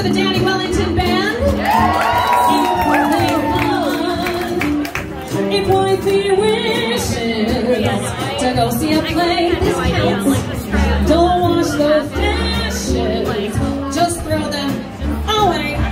the Danny Wellington Band. It might be wishes to go see a play. This counts. Don't wash those dishes. Just throw them away.